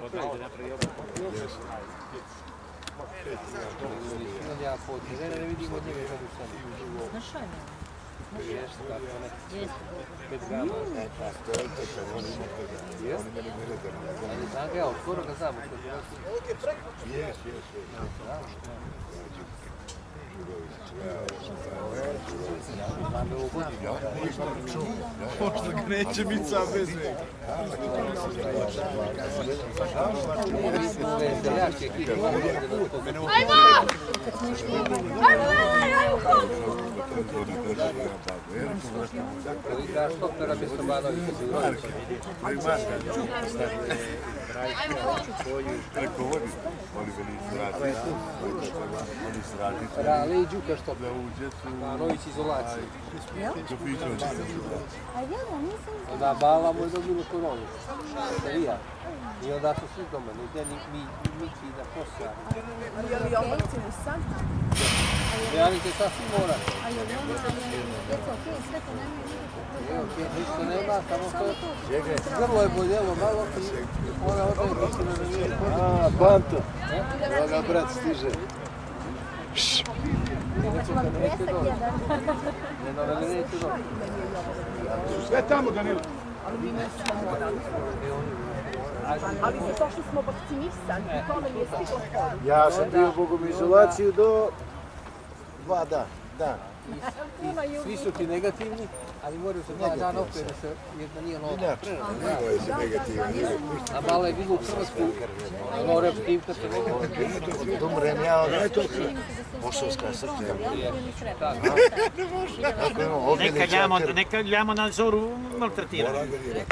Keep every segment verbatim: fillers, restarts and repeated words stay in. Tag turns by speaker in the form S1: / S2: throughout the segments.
S1: Ja potrebe, ne vidim od njega žadu sam.
S2: Znašajno.
S1: Jeste, tako ne.
S2: Jeste.
S1: Pet grama. Jeste? Ali znam ga ja, od skoro ga znam.
S3: Jes, jes.
S4: Možda ga neće biti sam bez vega.
S5: Ajmo! Ajmo, ajmo,
S1: Rale i Đuka što? Nović izolacije. Onda Bala mu je dobilo koronu. Sevija. I onda su svi doma. Nigdje ni mi, Miki da posla.
S6: Ali je li omorci u sad?
S1: Javite sasvim mora.
S2: A je li ono, djeca, okej, sve to nema i
S1: Evo, ništa nema, samo to grlo je boljelo malo, ona odaje mislim da nije.
S4: A, Banto. Evo ga brat stiže. Sve tamo, Danilo.
S6: Ali mi nismo morali. Ali zato što smo vakcinisani, to nam je stiglo.
S4: Ja sam bio Bogom izolaciju do dva dana. Dan.
S1: Svi su ti negativni, ali moraju se dva dana opet da se jedna nije nova.
S3: Inače, ovo je se negativan.
S1: A malo je bilo u Hrvatsku, Lorep Kivka se negativni.
S4: Dumrem ja od Bošovska srpnja.
S7: Neka ljamo na zoru maltretirati.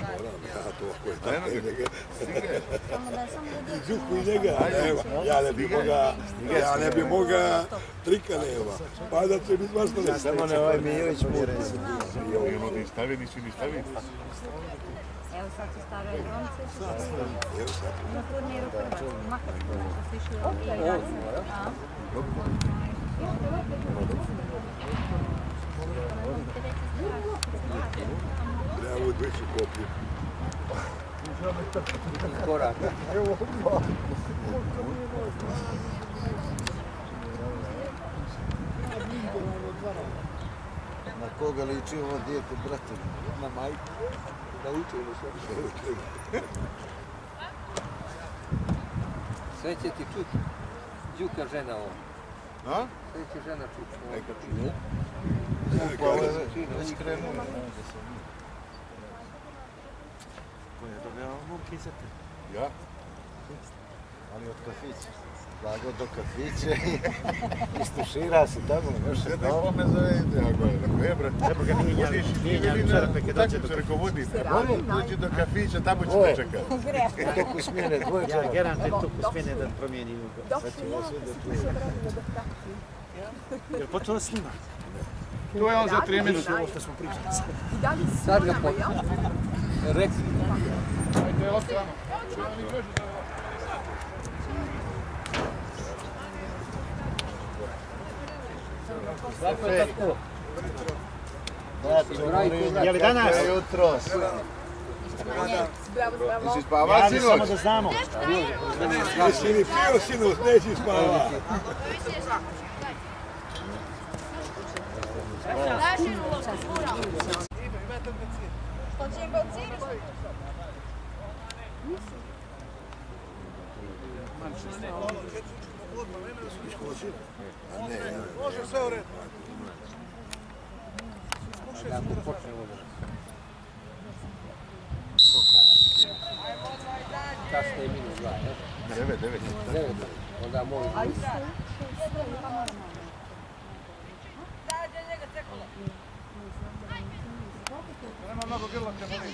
S3: Đuku i njega, ja ne bi moga, ja ne bi moga, trika nema. Pa da će biti važno ne
S4: Samo ne ovaj Mijović mi je reći.
S3: I ovi ono ni stavi, nisi ni stavi.
S2: Evo sad su staro Elronce. Na turniru prvo. Makarsko. Su išli u delegaciju.
S3: Ja ovu dveću koplju.
S1: Koraka.
S4: Na koga liči ovo dijete, brate?
S1: Na majku. Da uče ili sve. Sve će ti čuti. Đuka žena ovo.
S4: A?
S1: Sve će žena čuti.
S3: Neka čuje.
S4: Pa ovo je već krenuo.
S7: Ko je dobio momke iza te?
S3: Ja?
S4: Ali od kafića. Blago do kafića i istušira se tamo.
S3: Sve tako me zavede, ako je. Rekao, je, brate,
S7: Treba ga nije njavim čarape kad dođe do
S3: Rekao, vodite. Dođi do kafića, tamo ću te čekati.
S4: U toku smjene dvoje
S7: Ja
S4: čarapa.
S7: garantujem toku smjene da promijeni ugo.
S6: Dok si ja, to se vremena do taksi.
S7: Jel počelo snima?
S4: To je on za tri minuta.
S7: Ovo što smo pričali.
S6: I da li si
S1: Sad ga
S6: nama,
S1: počne.
S6: jel?
S1: Rekli.
S4: Ajde, ostrano.
S1: Kako je tako?
S7: Je li danas?
S4: Jutro.
S6: Zdravo, zdravo.
S3: Nisi spava,
S7: Javi samo
S3: sinoć?
S7: da znamo.
S3: Nisi ni pio, sinoć, neći spava.
S5: Hoće benzin?
S3: A ne, ja.
S4: Može sve u redu.
S1: Kako počne ovo? Kasno je minus dva, ne?
S3: Devet, devet.
S1: Devet. Onda molim.
S6: Ali su sve pa normalno.
S4: Nema mnogo grla te boli.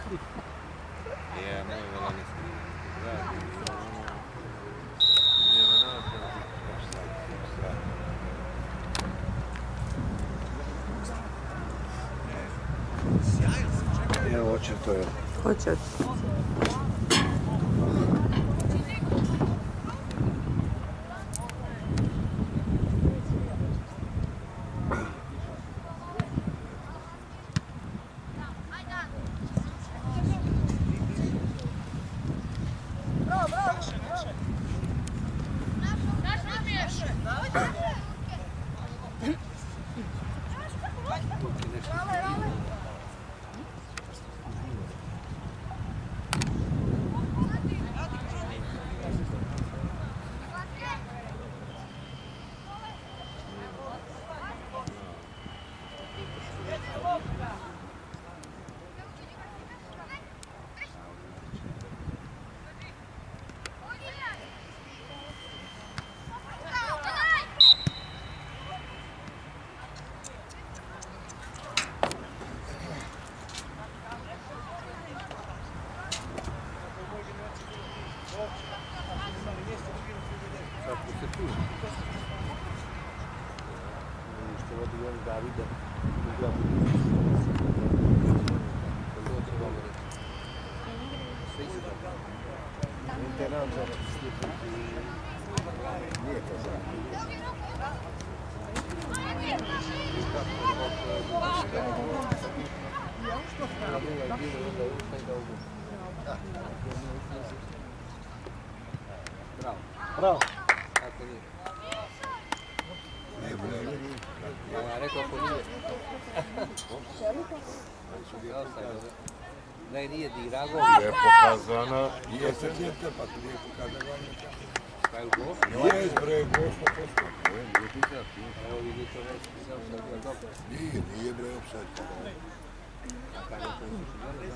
S8: Je, moj vela ne skriva. Nema napravo.
S4: Evo, očito je.
S6: Hoće.
S1: Davide,
S4: Nije to za.
S1: Bravo.
S4: Bravo.
S1: Tako nije. Ja rekao ako nije. Ne, nije dirago.
S3: Je pokazana. Je se djete, pa tu nije pokazana.
S1: Kaj u gol?
S3: Je bre, gol sto posto.
S1: Evo vidite već, sam sad bio dobro.
S3: Nije, nije bre offside.
S1: A kada je to izgledalo,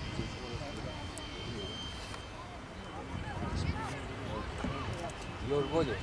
S1: da. Još bolje.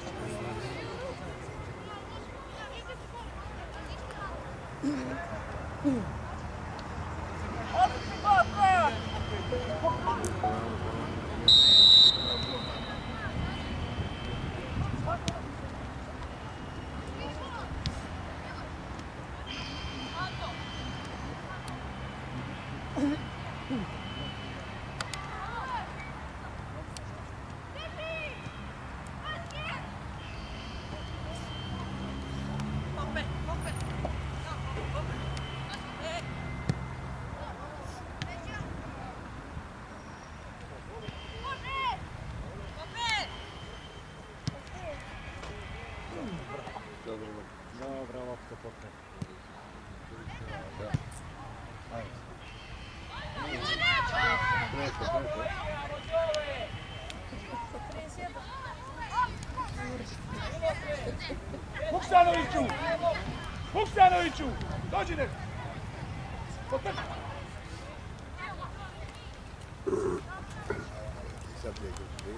S7: Dobra lopta popet.
S9: Vuksanoviću! Vuksanoviću! Dođi ne! Potrka!
S3: Sad neko sve.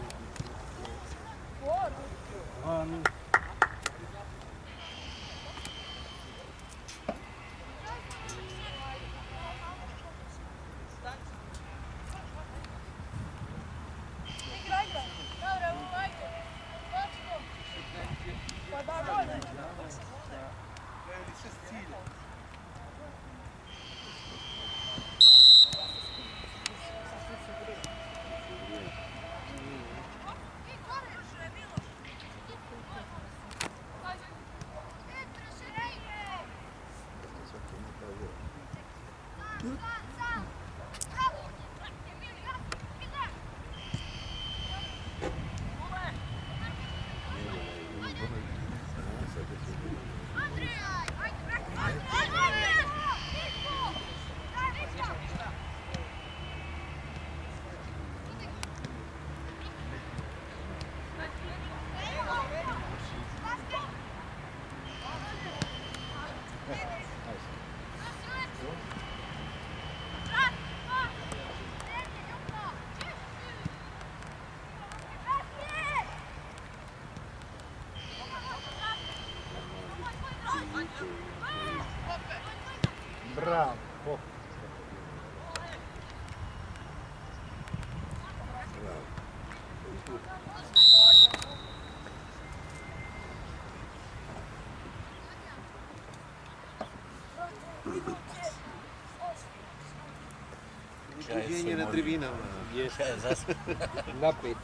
S7: Uzbuđenje na tribinama.
S1: Na pet.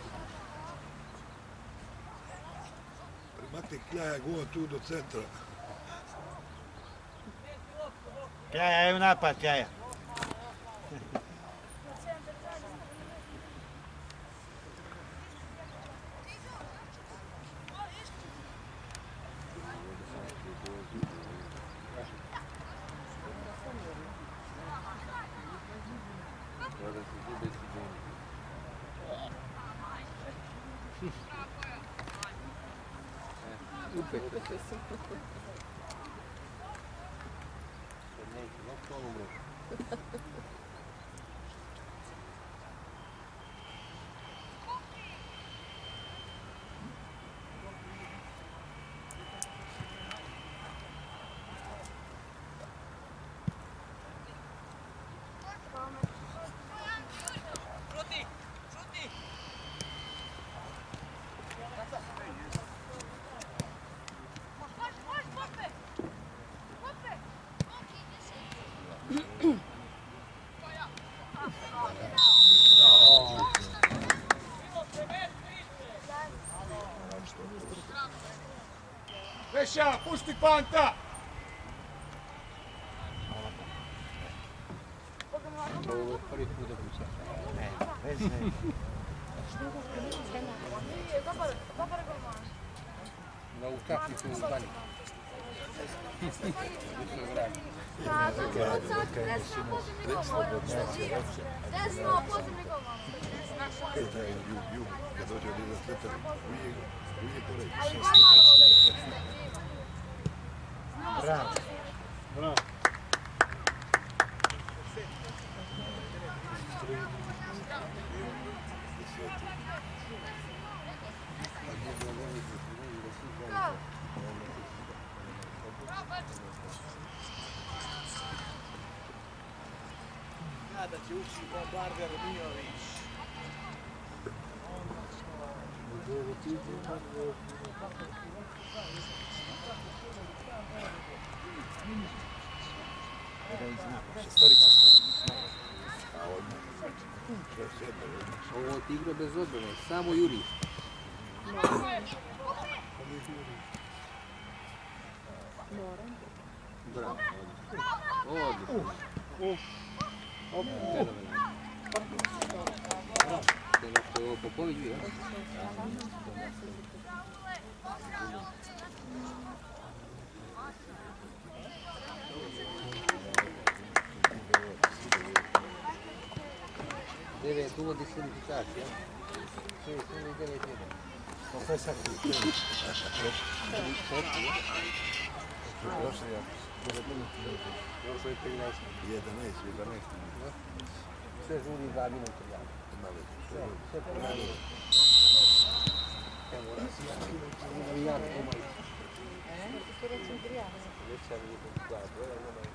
S3: Primakni Kljaja go tu do centra.
S7: Kljaja, evo napad, Kljaja.
S9: Veša, pušti Panta!
S1: Ovo je prvi put da puća.
S7: Ne, već ne.
S1: Na utakmicu u Bani.
S5: Desno, pozivni golman.
S3: Kada je jug, jug, kad dođe od jedan centar, uvijek, uvijek to reći.
S5: Ali golman ovo
S7: Bravo. Bravo.
S9: Da će ući bombarder Mijović.
S7: Da ih zna, šestorica stoji.
S1: Ovo ti igra bez odbrane, samo juri. Bravo. Odlično. Opet fenomenalno. To je nešto ovo Popović bio. Devet uvod diskvalifikacija. Sve je devet jedan.
S7: To je sad ti.
S1: Prošlo je trinaest.
S3: jedanaest, jedanaest.
S1: Sve žuri dva minuta. Sve, sve ponavljamo. Evo, navijan, omaj. Već sam vidim dva broja, omaj.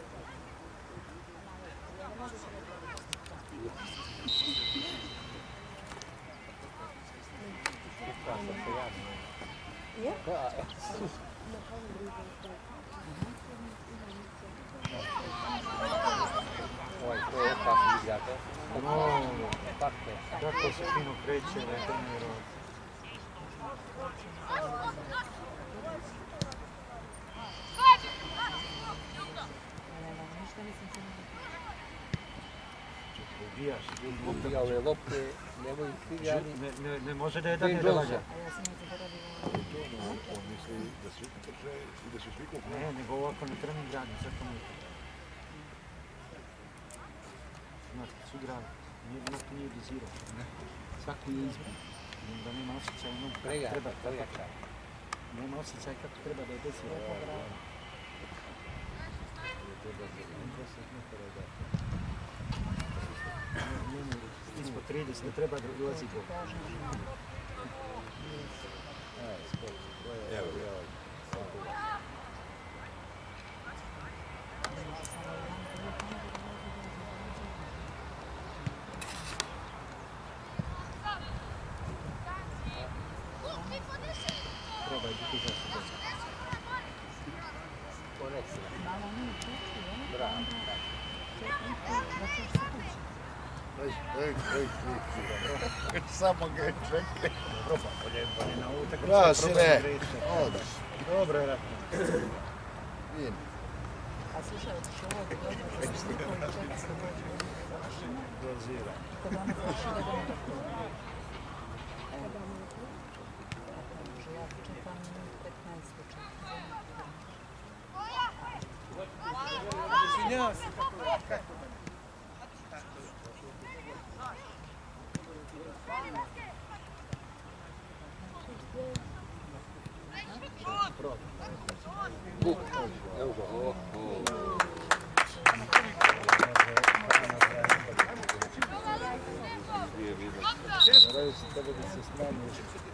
S1: Ukrasa se javno. Da, Oj, to je opasno igrate.
S7: No,
S1: Pakne.
S7: kako se fino kreće, ne to ne rodi. Ubijaš.
S1: Ubija ove lopte, nemoj ih igrani.
S7: Ne, ne, ne može da je da
S1: Ben
S7: ne
S1: Johnson.
S7: dovađa.
S3: On misli da svi trče i da su svi kopni.
S7: Ne, nego ovako ne trening radi, sad to mi. Znaš, kad su igrali, nijedno to nije dizirao. Svaki je izbio. Da nema osjećaj ono kako
S1: Prega,
S7: treba.
S1: prega.
S7: Nema osjećaj kako treba da je desira. Ispod trideset ne treba da ulazi gol.
S3: Evo ga.
S7: Treba i biti zašto.
S1: Koneksija. Bravo.
S4: Ej, ej, ej, samo ga je čekaj.
S7: Bolje na utakmicu.
S4: Bravo, sine. Odliš. Dobro je rekao. Vidim.
S2: A slušaj, što ovo dođe sa slikom četiristo
S7: Dozira.
S2: kod ona završi da ga ne tako. Ja čekam petnaest čekam.
S9: Izvinjavam se, kako, kako da ne?
S1: Buk, evo ga, o, o.
S4: Moraju se tebe da se smanji.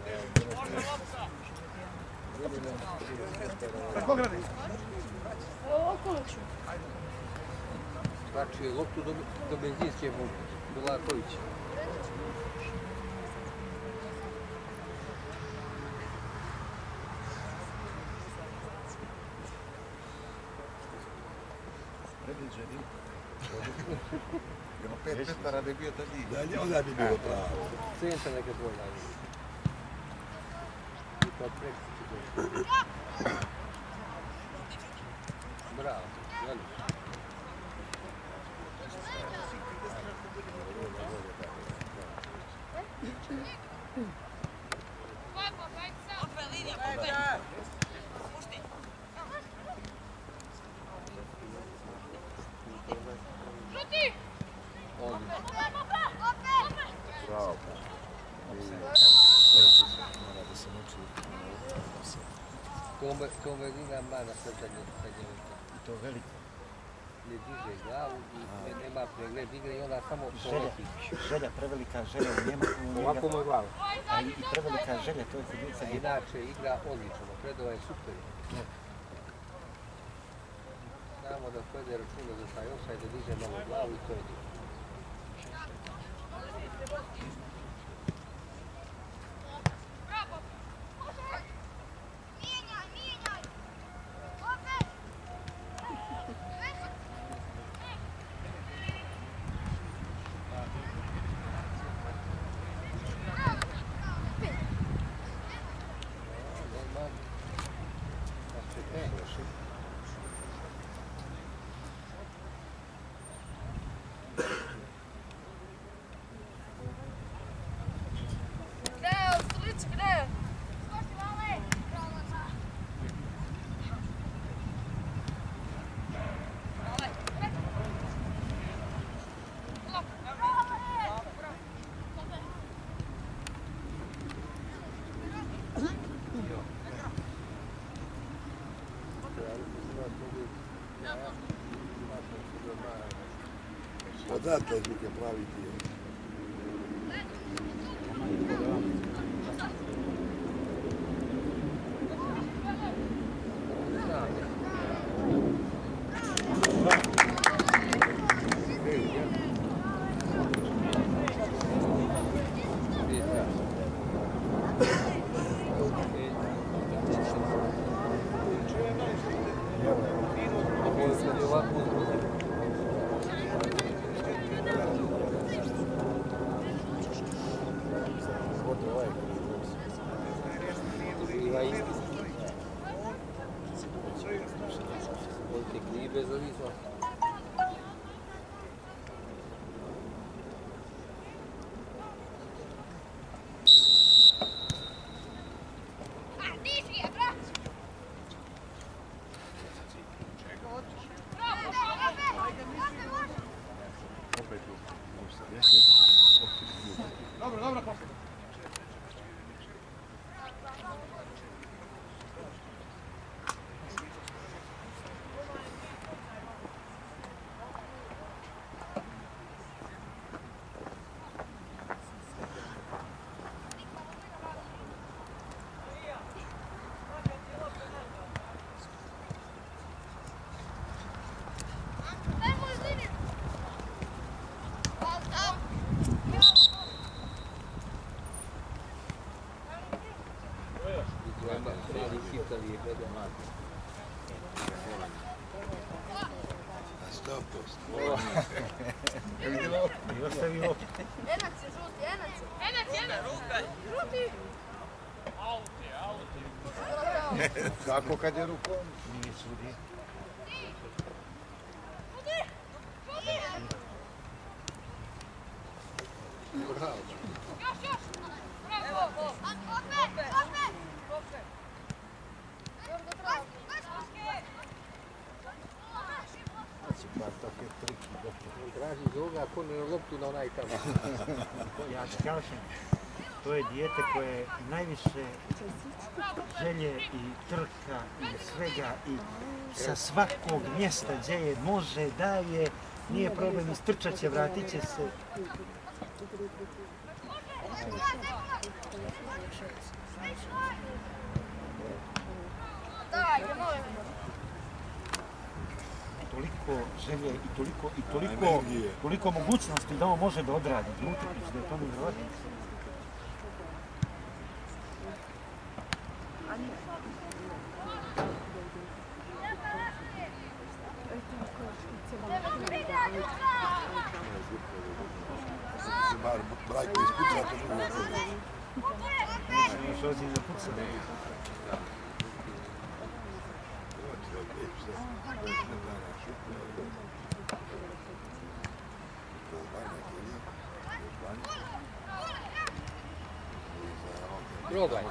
S9: Kako gradi?
S6: Okolo ću.
S1: Znači, loptu do, do benzinske pumpe, do Lakovića.
S7: Predviđeni.
S4: Jedno pet metara bi bio tad igra. Dalje, onda bi bilo pravo.
S1: Centar neka tvoj dalje. I to preko. Bravo, Janić.
S4: Bravo.
S7: Mora da se muči.
S1: Konverira mana srčanje sa djevetom.
S7: I to veliko.
S1: Ne diže glavu i ne, nema pregled igre i ona samo
S7: Želja,
S1: poleti.
S7: želja, prevelika želja u njemu.
S1: Ovako mu je glava.
S7: A i prevelika želja, to je kod lica gdje.
S1: Inače igra odlično, predova je super. Samo da pojede računa za taj offside, da diže malo glavu i to je to.
S3: Odatle zvike pravi ti je.
S9: Dobro, dobro, posle.
S5: Enac se žuti, enac se. Enac, enac. Žuti. Auti, auti.
S4: Kako kad je rukom? Nije sudi.
S1: Bravo.
S5: Još, još. Bravo. Opet, opet. Opet. Još do pravo.
S4: Znači, pa takve triki.
S1: Traži iz ovoga, ako ne loptu na onaj tamo.
S7: Ja ti kažem, to je dijete koje najviše želje i trka i svega i sa svakog mjesta gdje je može, daje, nije problem, istrčat će, vratit će se.
S5: Dajte, molim.
S7: Toliko želje i toliko, i toliko, toliko mogućnosti da on može da odradi utakmicu, da je to nevjerojatno.
S3: Bar Brajko ispucao, to drugo prvo.
S7: Još ozim da puca.
S1: Probaj.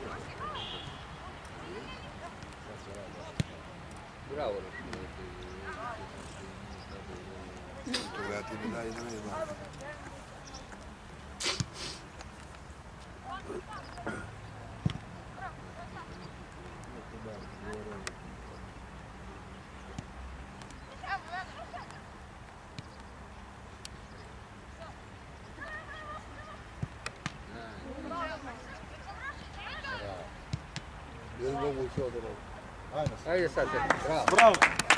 S1: Bravo.
S3: Toga ti mi daj na nema.
S1: Jel moguće od ovoga? Ajde sad se, bravo.
S7: Bravo!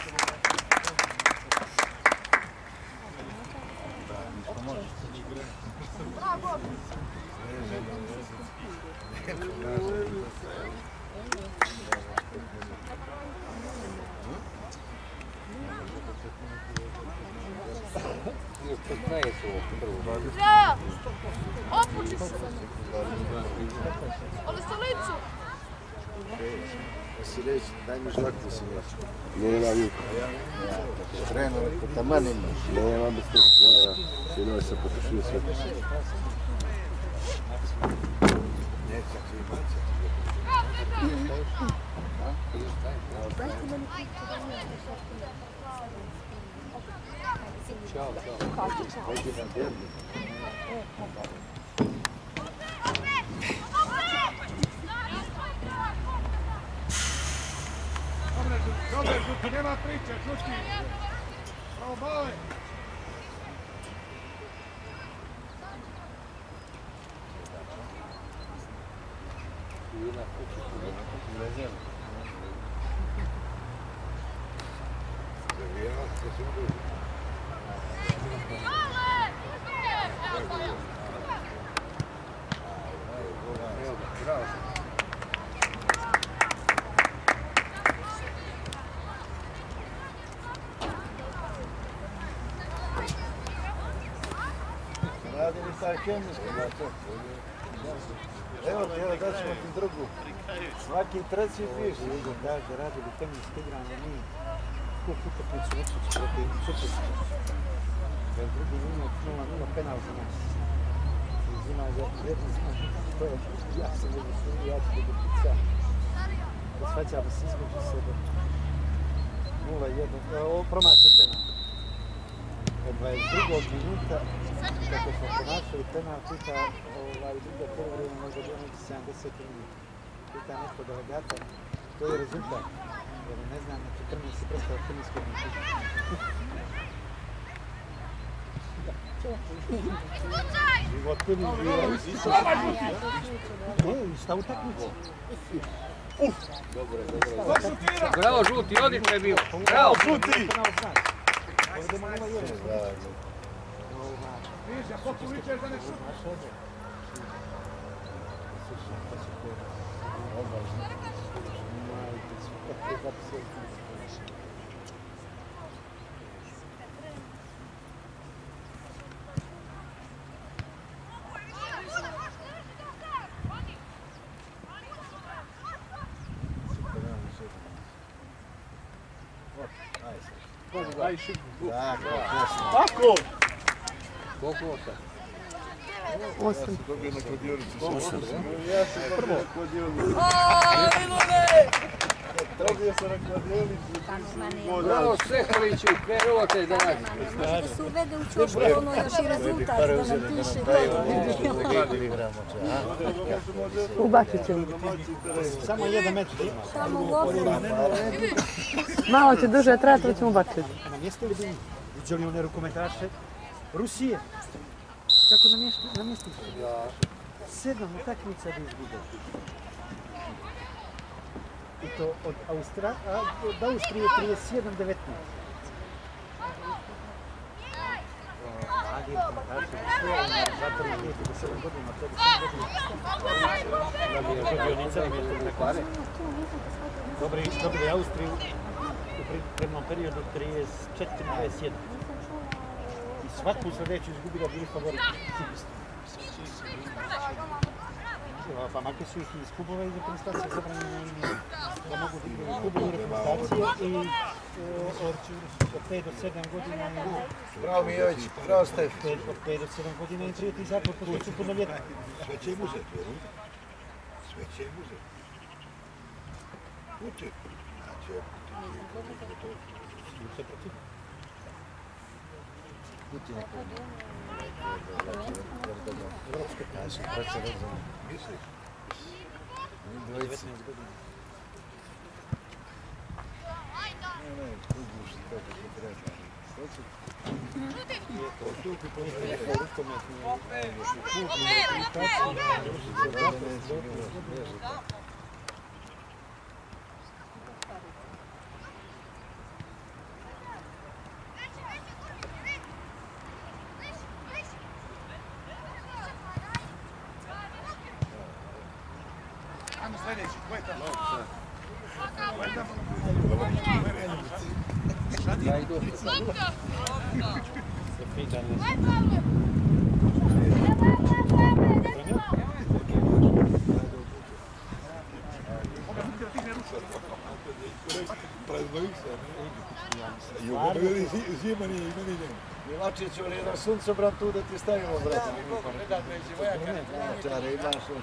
S5: Bravo! Opuči se! Ali stolicu!
S4: Si reći, daj mi žlaknu si reći. Nema Vjuka. Trenu, ko taman imaš. Nema bez tog trenera. Sinove se potušio sve. Neća ti imati.
S1: Ćao, ćao.
S4: Hajde na derbi.
S9: Dobre, Žuti, nema priče, Žuti. Pravo male.
S1: Bravo.
S4: Radili sa kemijskom, da to. Evo ti, evo da ćemo ti drugu. Svaki treći piš.
S7: Da, da radili kemijski igranje, mi tu utakmicu učiti protiv Sučeska. Da je drugi minut nula nula penal za nas. Uzima za jednu znaš, to je, ja sam jednu sudi, ja ću da pica. Da svađamo se između sebe. nula jedan, ovo promaši penal. Od dvadeset drugog minuta, kako smo ponašali penal, pita ovaj druga polovreme, možda bilo neki sedamdeset minuta. Pita neko delegata, to je rezultat. Jer ne znam, na četrnaest se prestao kemijskog minuta. Život mi bilo. Ne, šta utakmice?
S1: Dobro, dobro. Bravo, Žuti, odlično je bio. Bravo, Žuti!
S7: Ovdje nula jedan.
S9: Vidiš, ako tu vičeš da ne šuti. Tako!
S1: Koliko osam?
S6: Osam.
S3: Dobio na kladionici.
S9: Ja sam prvo. Dobio sam na kladionici.
S1: Bravo, Šeholiću, krenulo te da radi.
S2: Može da se uvede u čošku ono još i rezultat, da nam piše dobro.
S6: Ubacit ćemo.
S7: Samo jedan meč ima.
S2: Tamo u okviru.
S6: Malo će duže trajati, to ćemo ubaciti.
S7: Namjestili bi vidjeli one rukometaše Rusije. Kako namjestili? Sedam utakmica da izgubili. I to od, Austra, a, od Austrije trideset jedan devetnaest. Mladi rukometaši Rusije, zapravo trideset sedam godina, trideset sedam godina. Dobri, dobri Austriju u pripremnom periodu trideset četiri dvadeset jedan. I svaku sljedeću izgubila bili favoriti. Pa makar su ih iz klubova iz reprezentacije zabranjeni da mogu da igraju u klubovi reprezentacije i od pet do sedam godina
S4: Bravo Mijović, bravo Stef.
S7: od pet do sedam godina im prijeti zatvor pošto su punoljetni.
S3: Sve će im uzeti, vjerujem. Sve će im uzeti. Uče. Znači,
S7: Sve protiv. Evropske
S4: Znači, treća razina.
S3: misliš?
S7: devetnaest godina.
S4: Ne, ne, kuguš kako ti treba. Što će?
S7: Postupi po njih nekako rukometni, još u klubu, reprezentaciju,
S9: Ajmo sljedeći, ko je tamo?
S1: Ja idu.
S7: se pitanje.
S3: Praznojih se, ne? I u veli zima nije i meni nema.
S4: Milačiću, ali jedan suncobran tu da ti stavimo, brate. Čare, imaš još.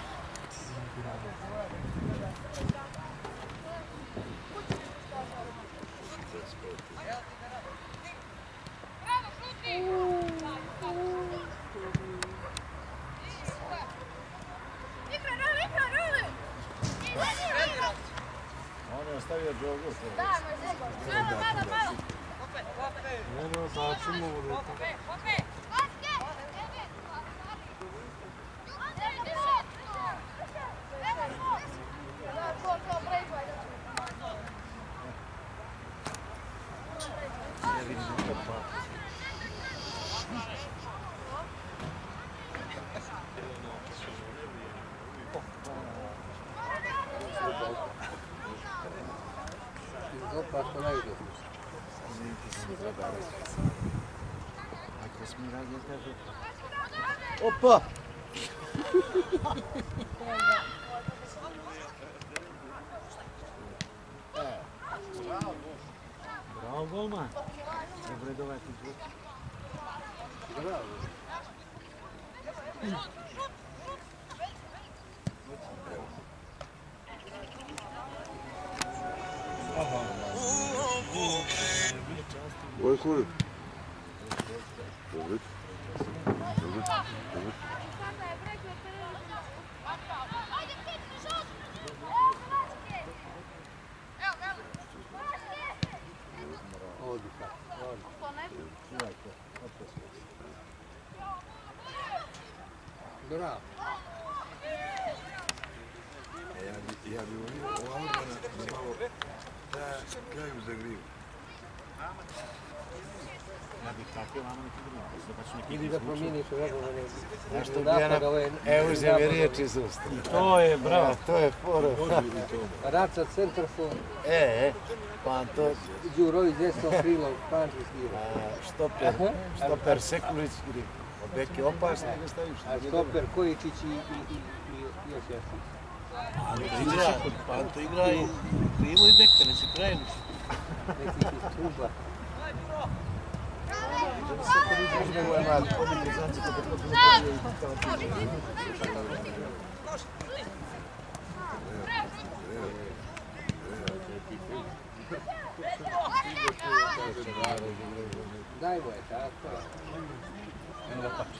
S4: On je ostavio džogu.
S7: Eno, začemo u ruku.
S1: Opa, što ne idu.
S4: Ako smo radnje kaže... Opa!
S7: Bravo, golman. Dobro je dovati zvuk.
S3: Ovo kuri. Dobro. Dobro. Dobro.
S1: Odlično. Bravo.
S3: Ja bi volio ovo Albana da malo da kraju zagrivu.
S7: Ja bih tako vama neki drugi.
S1: Idi da promijeniš regularne.
S4: Znaš što bi ja na... Evo uzemi riječ iz usta.
S7: To je, bravo.
S4: To je fora.
S1: Raca, centarfor,
S4: E, e, pa to...
S1: Đurović, desno krilo, Pančić svira.
S4: Štoper, štoper Sekulić ili bek je opasno da ga staviš.
S1: A stoper Kojičić i, i, i, i još jasno.
S4: Igra, pa to igra i krivo i beka, ne se kraješ.
S1: Nekih iz kluba. Daj mu je, tako.
S7: Eno da pače.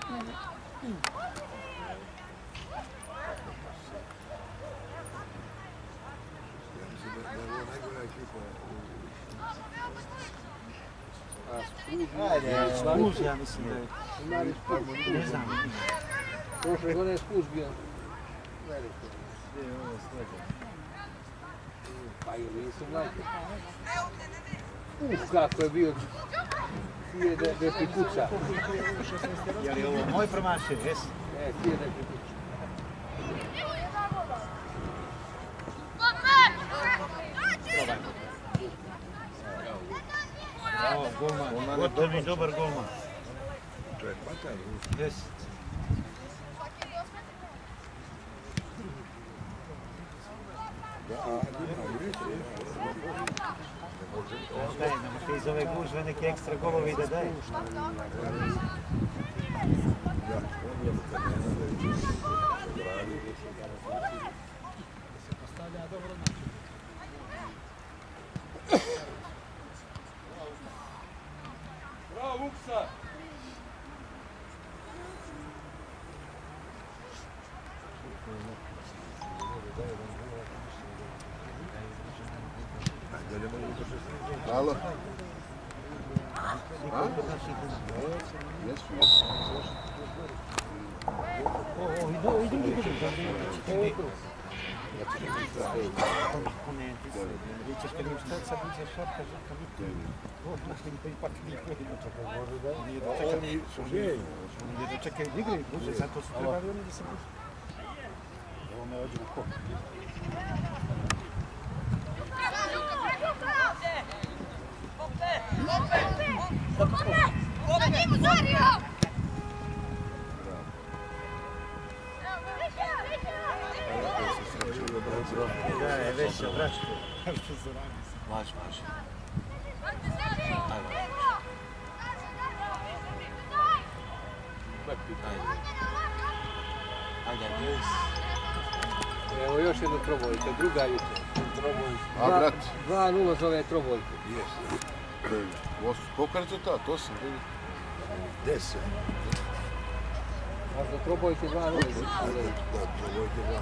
S7: Ajde, Spurs, ja mislim da je.
S1: Imali Spurs.
S7: Ne znam.
S1: Prošle godine je Spurs bio veliki.
S7: Gdje je ovo sledeće?
S1: Pa ili nisu mlađe. Uf, kako je bio. Sije da je prikuća.
S7: Je li ovo moj promašaj, jesi?
S1: Ne, sije da je prikuća.
S7: Bravo, golman. Gotovi, dobar golman. Deset. Daj nam te iz ove gužve neki ekstra golovi da daj.
S9: Bravo, Vuksa!
S4: Halo? A? Jesu, jesu.
S7: O, o, idu, idu, idu. Komponenti se. Vidiš kad im šta sad iđe šorka, žaka vidi. O, znaš li pa ipak nije godinu čekaj, može da nije da čekaj.
S3: Oni su željni.
S7: Nije da čekaj igre, buže, zato su trebali oni da se buže. Ovo me ođe u kop. Da, je veća, braćko. Što se radi? Važi, važi. Ajde. Ajde, ajde.
S1: Evo još jednu trobojka, druga jutro.
S4: A, brat?
S1: dva nula za ove trobojke.
S4: Jes. Koliko je rezultat? Osam?
S3: Deset.
S1: A za trobojke dva nula.
S3: Da, trobojke dva.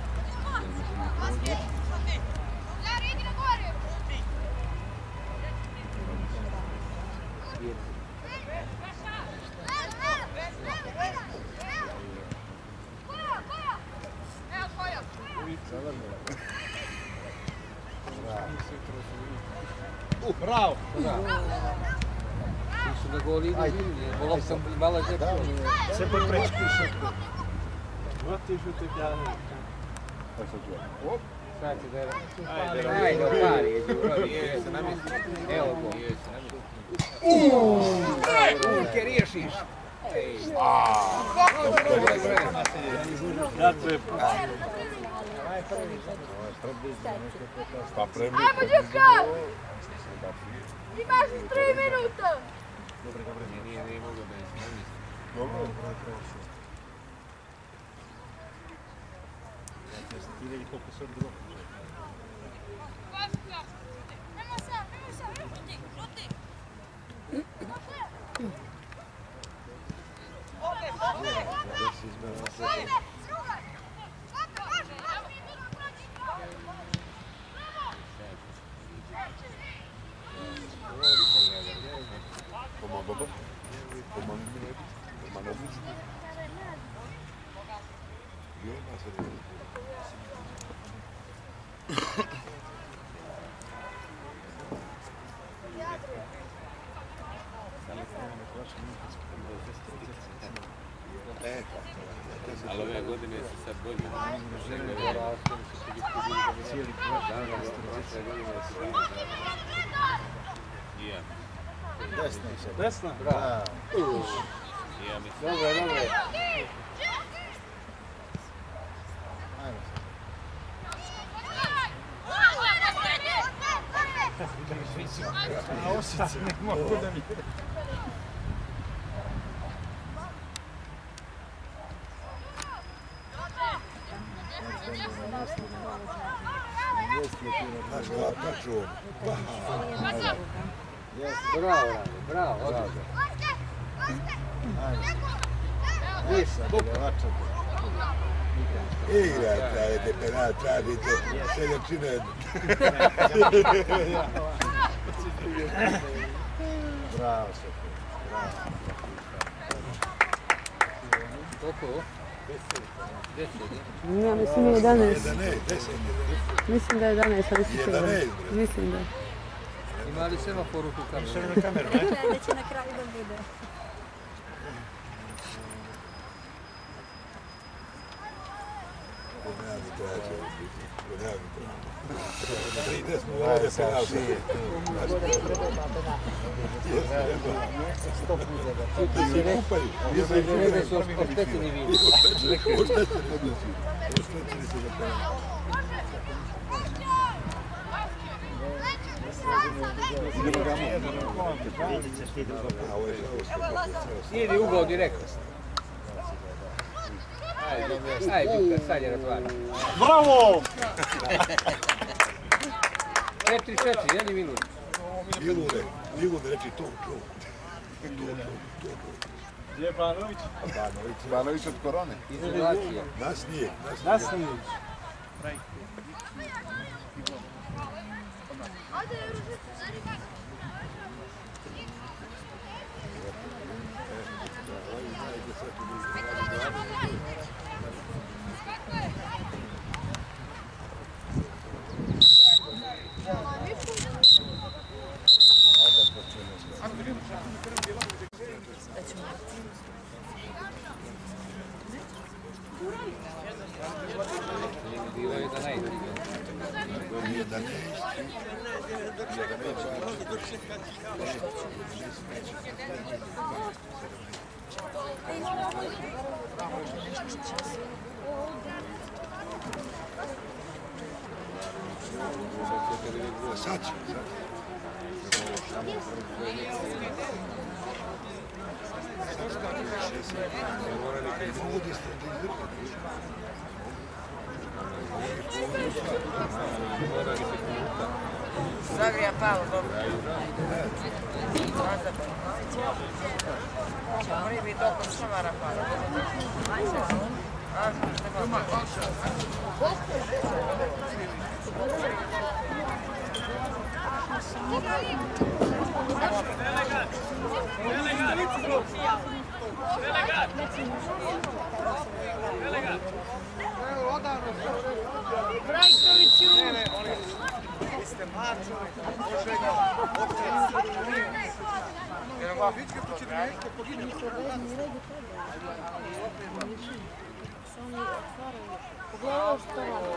S7: Bravo!
S1: Ti su na gol idu bili, volao sam malo žepno.
S7: Sve pod prečku.
S1: Sad će da je... Ajde, opari, je Đurović. Evo go. Urke, riješiš.
S3: Pa premijer.
S5: Ajmo, Đuka! Imaš tri minuta!
S7: Dobre, dobre.
S8: Nije, nije mogo da je snimi.
S3: Dobro.
S7: Jeste ti vidi koliko se odbilo.
S5: Nemo sam, nemo sam, žuti, žuti!
S3: Comment papa? Comment minute? Comment minute? Yo, ma c'est
S8: Ali ove godine su sad bolje.
S7: Cijeli
S8: Prošle godine su bili i ja.
S7: desna je sad. Desna?
S1: Bravo.
S8: I ja mislim.
S1: Dobro, dobro.
S7: Ajmo. Na osice ne mogu da mi...
S3: Znaš kako kaču on?
S1: Bravo, Rade, bravo, odlično.
S3: Igrate, ajde, penal, tražite, seljačine.
S4: Bravo, Sofija.
S1: Koliko? Deset.
S6: Ja mislim je jedanaest.
S3: jedanaest, deset.
S6: Mislim da je jedanaest, ali si sigurno.
S3: jedanaest, bre.
S6: Mislim da.
S1: Ima li semafor u tu kameru?
S2: Da će na kraju da bude.
S3: Ponavni traže, ponavni traže. Tri desno ovdje penal. Ti se kupaju.
S1: Izgleda su oštećeni vidi.
S3: Oštećeni su. Oštećeni su za penal. A ovo je
S1: Idi ugao direktno. Ajde, ajde, Bika, sad je razvara.
S9: Bravo!
S1: Četiri, četiri, jedni minut.
S3: Milune, Milune, reći to, to.
S9: Gdje je Banović?
S4: Banović od korone.
S1: Izolacija.
S3: Nas nije.
S9: Nas nije.
S1: Bilo je da najde.
S3: Sad će.
S10: Zagrija Pavlo, dobro. Mora biti oko šamara Pavlo.
S5: Brajkoviću!
S9: Vi ste mlad čovjek, može ga opće. Jer ova bitka to će direktno poginuti.
S5: Pogledaj što radi.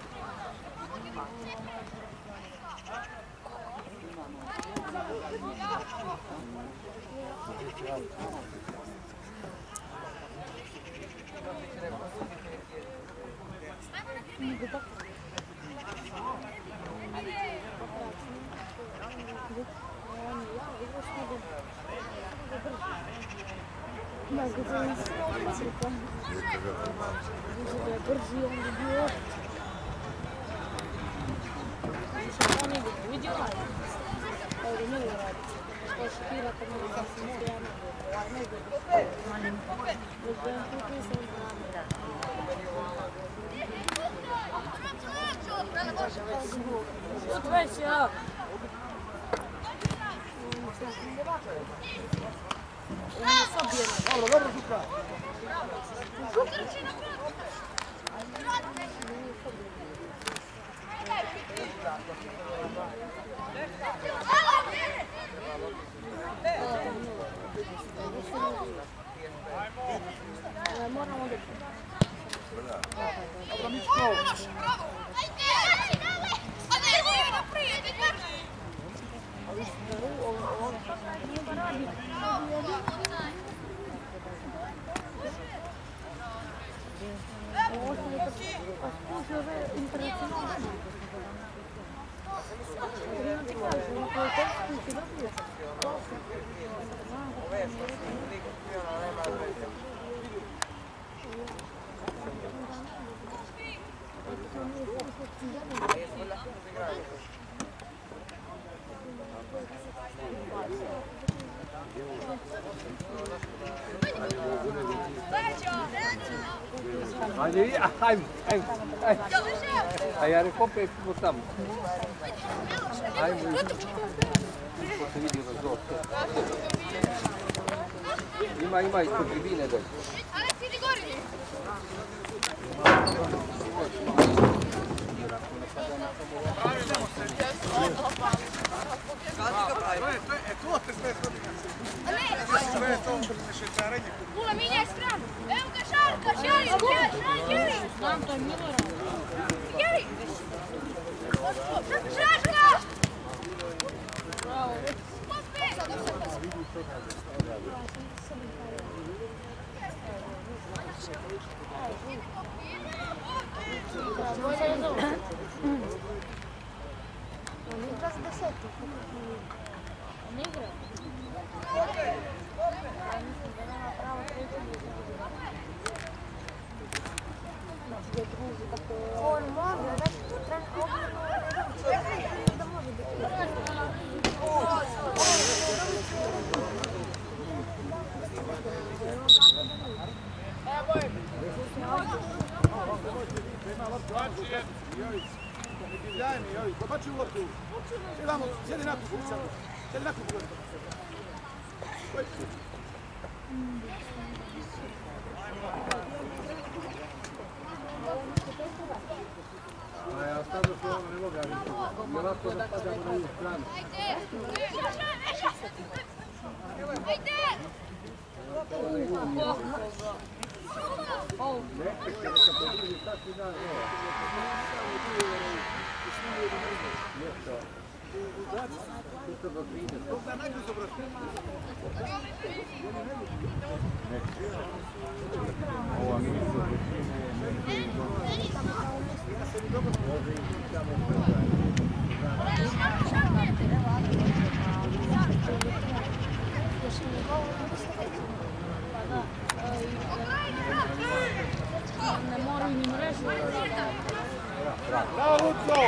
S5: Brži on bi bio. Što on je vidio ovaj? Evo da njegu radi. Što špira kad mogu da se mora ja ne gledam. Ovaj ne gledam. Gledam tu sam da. Тут весь я.
S9: Dobro, dobro, Žuka.
S5: Moramo da...
S9: Dobro, Mičko.
S1: Ajde, ajde, ajde, ajde. A ja rekao, opet smo tamo. Ajmo, ko se vidi ono zlo. Ima, ima ispod tribine dolje.
S5: Pula, minja je stranu. Evo ga Šarka, Šari, Šari. Znam, to je Milorad. Šari. Šarka! Bravo.
S11: On igra s desetom.
S5: On igra.
S11: Ja mislim da nema pravo treći. Znači da druži tako... On može, već tu treba da može biti.
S9: Daj mi, Jović, pobači u loptu. Sjedi sjedi na kupu, sjedi na kupu.
S1: A ja stavno se ovo ne mogu raditi. I ovako da padamo na ovu stranu. Nekaj se podruži, sad ti dan ovo. Nešto. Susto do trideset. Ovo nisu
S5: Ne moraju ni mrežu.
S9: Bravo, Luco!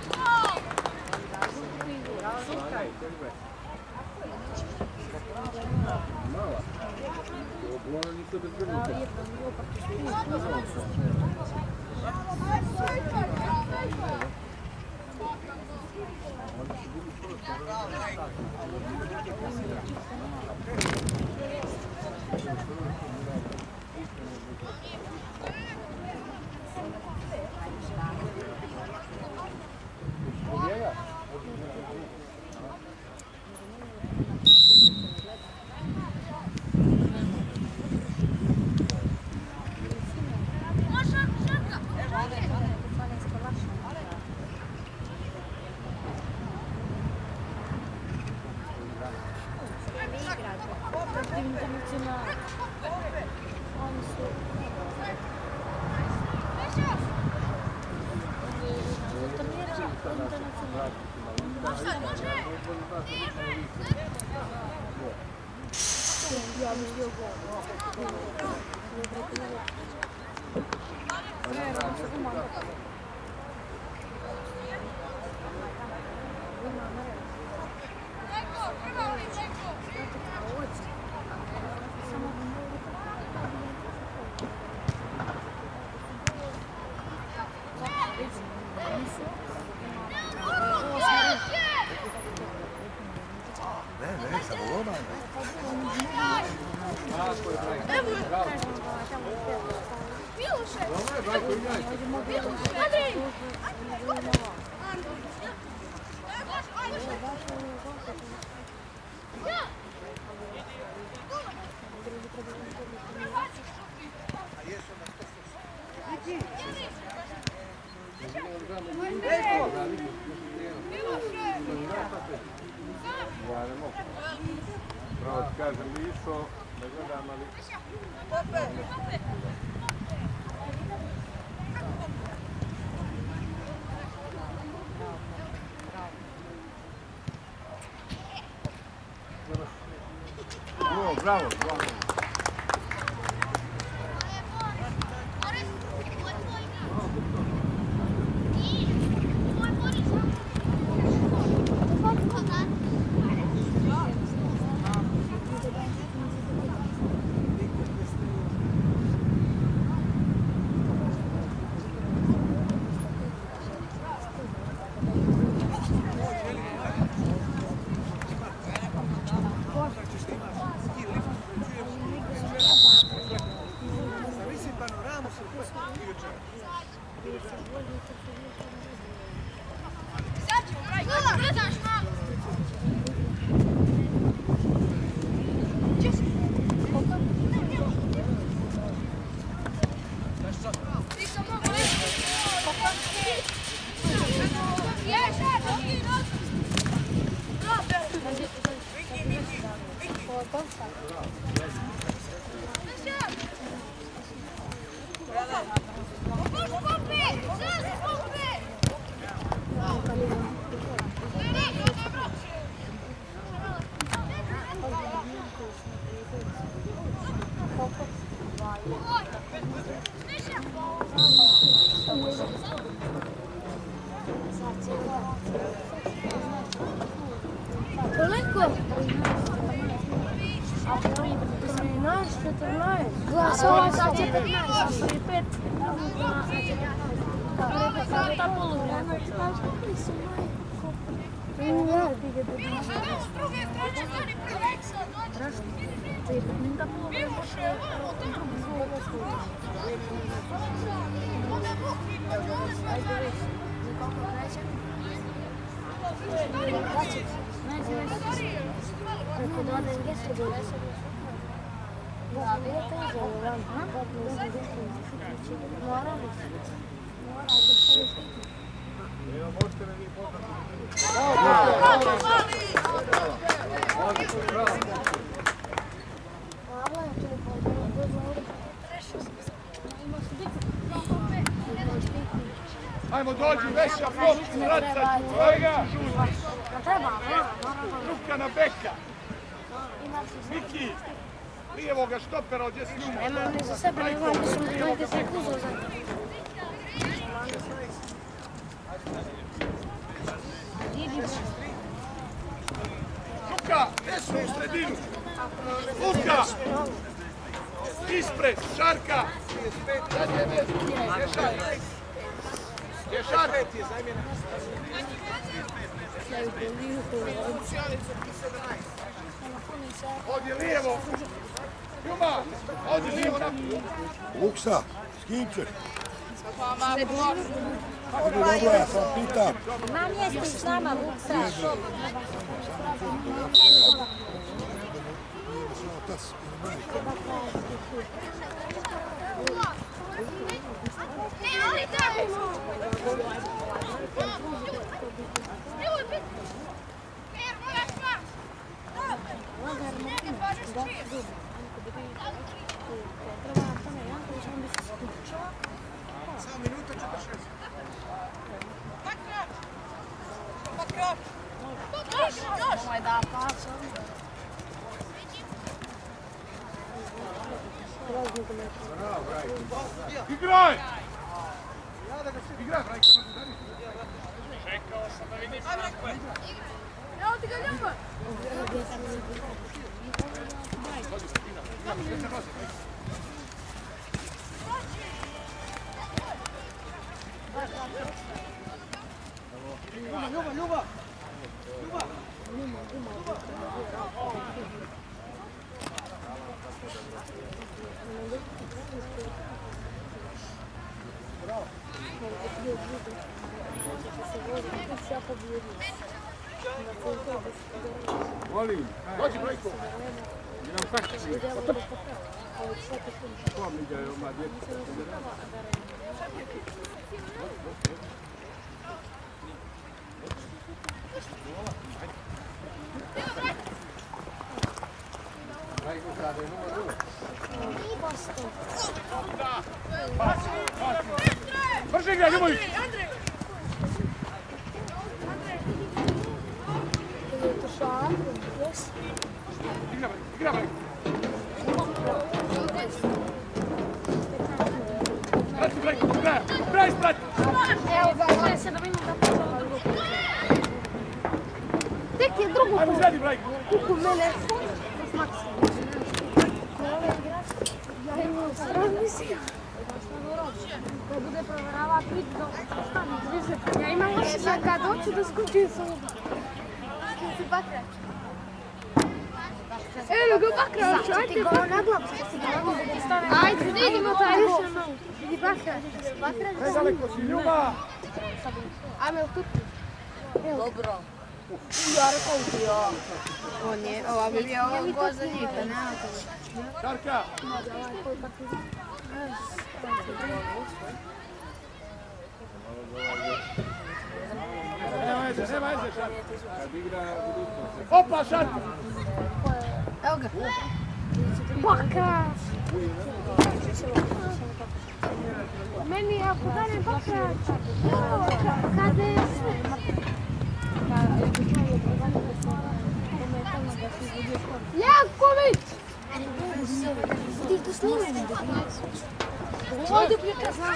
S1: mala. Ovo nisu bez grnuta. Ja ne mogu. Pravo ti kažem, bi išao da gledam, ali... Bravo, bravo, bravo.
S3: Ajmo dođi, veća pop, vracać, kolega, žuti. Ruka na beka. Miki, lijevoga štopera od desnuma.
S11: Nema ni za sebe, ne znam, mislim da negdje se kuzao za to.
S3: Luka, desnu u sredinu. Luka, ispred, Šarka. Ješar. Ješar. Ovdje lijevo. Juma, ovdje lijevo naprijed.
S4: Luksa, s kim ćeš?
S3: Kako bi dobro, ja sam pitam.
S11: Namjesti s nama, Luksa.
S9: Samo minuta četrdeset šest.
S11: Nemoj da paša.
S3: Igraj! Igraj, Brajko.
S9: Čekao sam da vidim.
S5: Evo ti ga ljubav!
S9: Ljubav, ljubav, ljubav! Ljubav!
S3: Volim. Dođi, Brajko. Idemo tako. Ko mi ga je oma djeca?
S1: Brajko krade numero due.
S3: Brže igraj, Ljubović! Igra, igra, Brajko! Prati, Brajko, igraj! Igraj, sprati!
S11: Evo ga, gledaj se da vidim da počela drugu. Tek je drugu.
S3: Ajmo zradi, Brajko!
S11: Kuku mene. S Maksimom. Ja imam razmislio. Ko bude provjerava prit do stani. Ja imam osjećaj kad hoću da skučim sa ovom. Ti bakra.
S5: Evo ga bakra,
S11: Sad ću ti go na glavu. Ajde, idemo taj gol. Bakra. Bakra.
S3: Predaleko si, Ljuba!
S11: Ajme, tu.
S10: Dobro.
S11: Ja rekao ti ja. On je, ova bi bio ovo go za njih, pa nema to.
S3: Karka! Nema veze, nema veze, Šarka.
S8: Kad igra budućnost.
S3: Opa, Šarka!
S11: Evo ga. Bakra. Meni je ako danem Bakra. Kada je sve. Janković! Ti to snimaj. Ovdje prikazam.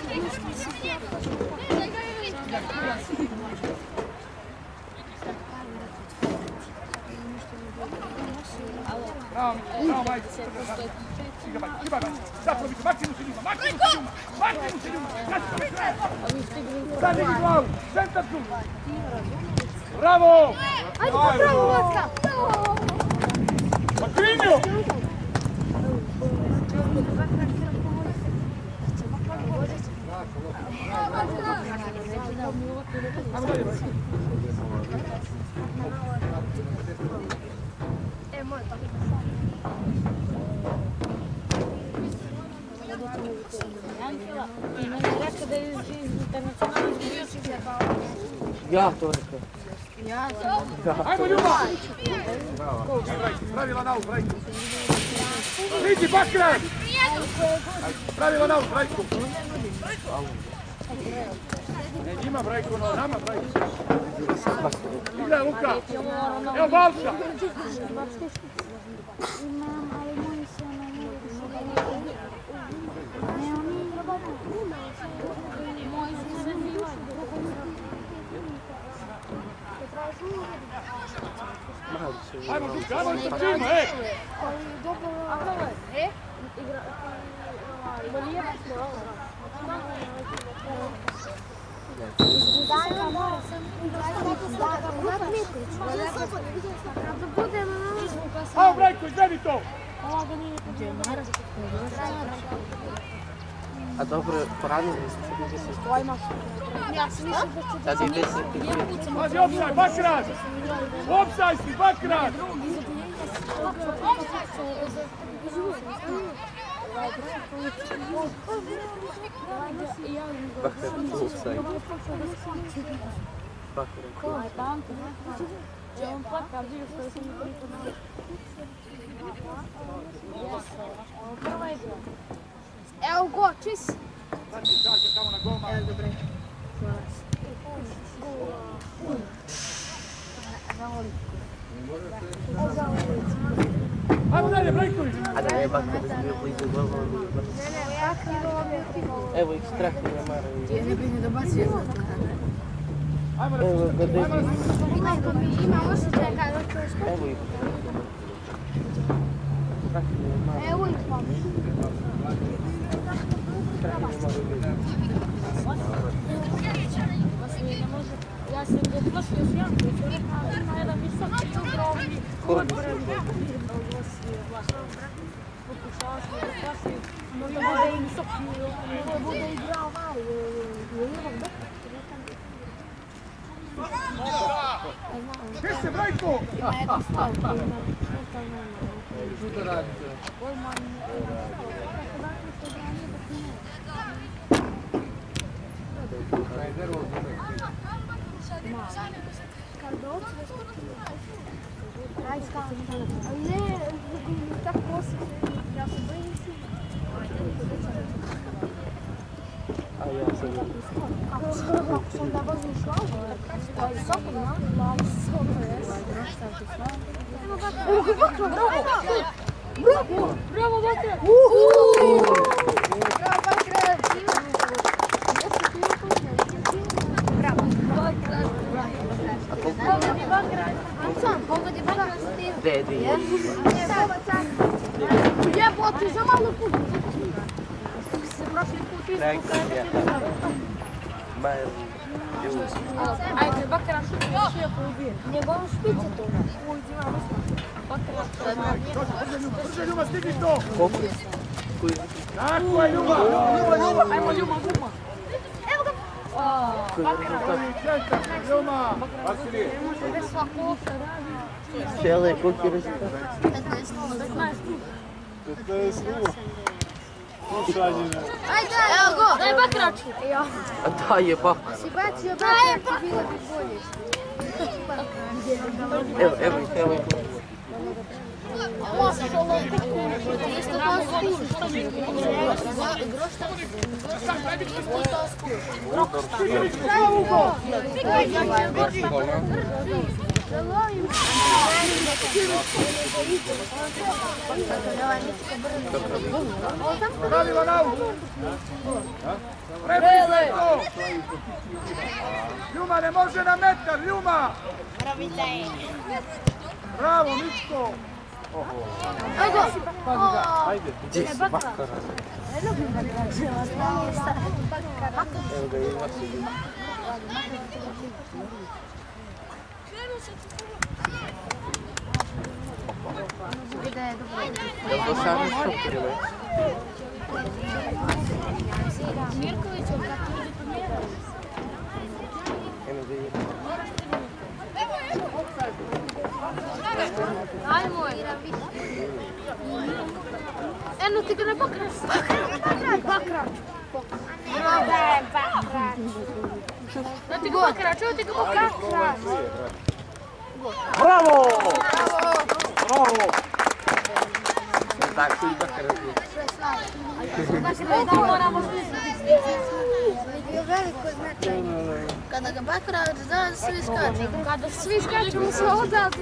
S3: Bravo, bravo, majke. Siga, majke, siga, majke. Zapravo biće, maksimum se ljuma, maksimum se ljuma, maksimum se ljuma. Kačka, mi sve. Sad neki glavu, centar tu. Bravo!
S11: Ajde, pa bravo, Vatka! Bravo!
S3: Makrinio! Ajmo dalje, majke.
S11: E, moj tako.
S5: I meni je rekao da je iz internacionalnog izgleda kao...
S7: Ja to rekao.
S11: Ja sam.
S3: Ajmo, Ljuba! Pravila na ovu, Brajku. Iđi, Bakran! Pravila na ovu, Brajku. Ne njima, Brajku, no nama, Brajku. Igra, Luka. Evo, Balša.
S11: Imam, ali moji se ona ne vidi se da ne vidi. Ne, oni moji se sve ne vidi.
S3: Ajmo, Luka, ajmo, trčimo, ej!
S11: Dobro, e? Igra, Bolija se ovo. Danka mora sam da budem...
S3: Ajmo, Brajko, izvedi to!
S7: A dobro, poranili smo se deset.
S11: Ja sam mislila da će...
S7: Sad je deset.
S3: Pazi, opsaj, Bakran! Opsaj si, Bakran!
S7: Bakran, opsaj. Bakran,
S5: Ko je tam? Će on plaka, vidio što sam mi pripadao. Prva igra.
S11: Evo go, čis!
S3: Znači, Čarka tamo na golma.
S11: Evo, dobro.
S3: Ajmo dalje, Brajković!
S7: a da je Bakran bio blizu golova.
S11: Ne, ne, ja krivo.
S7: Evo ih strah ne mara.
S11: Ti ne bih ne dobacio.
S3: Ajmo,
S7: Evo ga
S3: ajmo,
S7: debi.
S11: Imamo se čeka, da ću uspjeti.
S7: Evo ih. Strah ne mara.
S11: Evo ih vam.
S7: Strah ne mara.
S5: Ja sam ga plašio s Jankom, što rekao, ima jedan visoki ogromni odbran. Pokušao sam da plašim, no da bude i visoki, da bude igrao ovaj, Ljevom
S3: Gdje se, Brajko?
S5: ima jedan stav koji ima
S1: Što to radite?
S5: golman, tako da se da nije da nije.
S1: Kaj je nervozno neki.
S11: Ali ne, tako osjećaj, ja se bojim si.
S7: A ja sam ga.
S11: Kako sam da vozim šlavu, to je sopom, no? Evo Bakra, bravo! Bravo! Bravo Bakra! Bravo Bakra! Bravo! Pogodi Bakra! Sam, pogodi Bakra s tim.
S7: Dedi.
S11: Jebote, za malo put. Se prošli put
S7: Brajko, ja. Majer.
S5: Ajde, Bakra što je šio poubije.
S11: Njegovom špice to.
S5: Bakra što je
S3: Brže, Ljuba, stigni to!
S7: Koliko? Koji?
S3: Tako je, Ljuma! Ljuma, Ljuma!
S6: Ajmo, Ljuma, Ljuma!
S11: Evo ga!
S3: Centar, Ljuma! Vasilije!
S7: Cijele, koliki je rezultat?
S11: petnaest nula.
S8: petnaest nula. Pošaljeno.
S11: Ajde, evo go!
S6: Daj Bakrač!
S7: A da je Bakar.
S11: Si bacio Bakrač, bilo bi bolje.
S7: Evo, evo ih, evo ih.
S11: Isto kao skurs. Evo go!
S3: Radi van auto! Prebrzo to! Ljuma ne može na metar, Ljuma! Bravo, Mičko!
S1: Ajde, gdje si Bakara? Evo ga i Vasilije.
S7: Jel to sami šoperi, ne?
S11: Mirković
S1: Eno gdje je.
S11: Ajmo je. Eno ti ga ne Bakrač. Bakrač.
S6: Da ti ga Bakrač, evo ti ga Bakrač!
S3: Bravo! Bravo!
S1: Tako i Bakara tu.
S6: Moramo
S11: Veliko značajno. Kada ga Bakrač da, svi skaču. Kada svi skaču, mu se odati.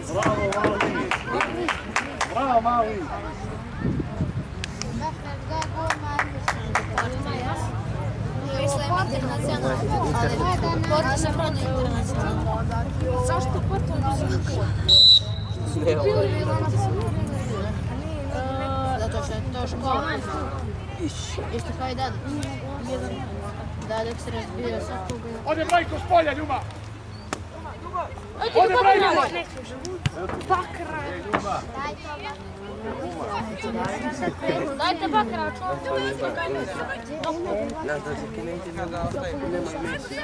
S3: Bravo, mali!
S11: Bakrač da, gol Marius. Mislim internacionalno, ali Porto se brani internacionalno.
S6: Zašto Porto
S11: Zato što je to škola. Isto kao i Dada. Dada se razbio sa klubu.
S3: Ode Brajko s polja, Ljuma! Ode Brajko!
S6: Dajte Bakrač!
S1: Znaš da se Kinezi ne da ostaje, nema Messi.